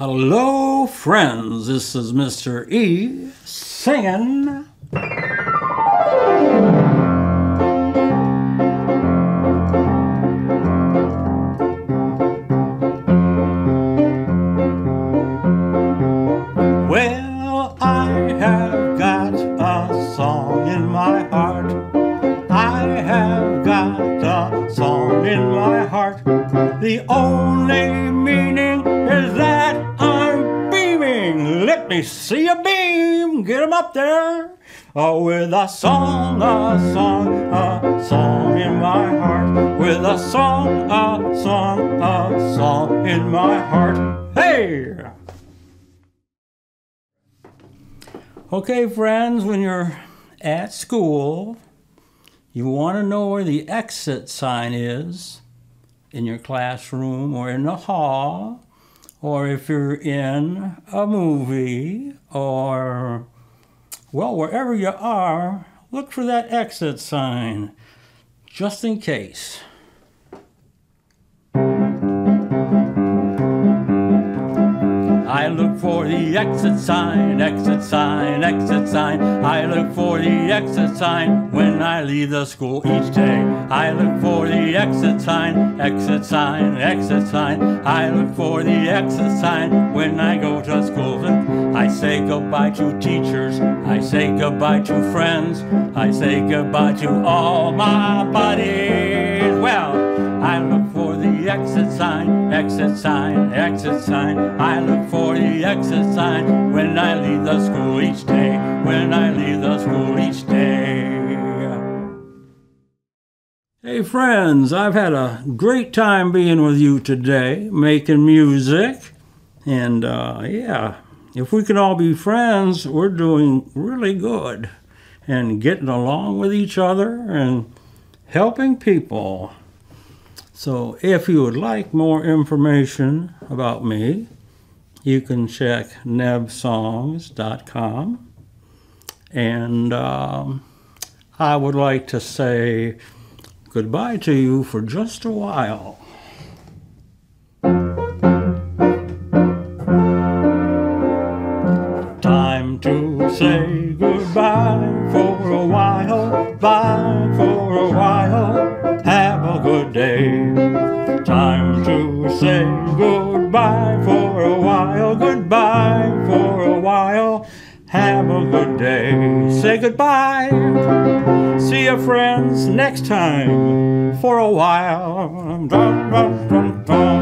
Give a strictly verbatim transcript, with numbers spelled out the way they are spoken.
Hello, friends. This is Mister E singing. Well, I have got a song in my heart. I have got a song in my heart. The only meaning is that I'm beaming. Let me see a beam. Get 'em up there. Oh, with a song, a song, a song in my heart. With a song, a song, a song in my heart. Hey! Okay, friends, when you're at school, you want to know where the exit sign is in your classroom or in the hall, or if you're in a movie, or, well, wherever you are, look for that exit sign, just in case. I look for the exit sign, exit sign, exit sign. I look for the exit sign when I leave the school each day. I look for the exit sign, exit sign, exit sign. I look for the exit sign when I go to school. And I say goodbye to teachers, I say goodbye to friends, I say goodbye to all my buddies. Well, I look for the exit sign, exit sign, exit sign. I look for the exit sign when I leave the school each day, when I leave the school each day. Hey friends, I've had a great time being with you today, making music. And uh, yeah, if we can all be friends, we're doing really good. And getting along with each other and helping people. So if you would like more information about me, you can check nev songs dot com. And um, I would like to say goodbye to you for just a while. Time to say goodbye for a while, bye for a while. Have a good day. Time to say goodbye for a while. Goodbye for a while. Have a good day. Say goodbye. See you, friends, next time for a while. Dun, dun, dun, dun.